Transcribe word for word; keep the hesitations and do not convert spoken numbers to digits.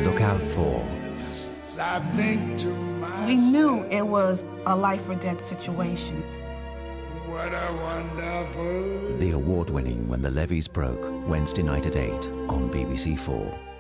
look out for. We knew it was a life or death situation. What a wonderful... The award-winning When the Levees Broke, Wednesday night at eight on B B C four.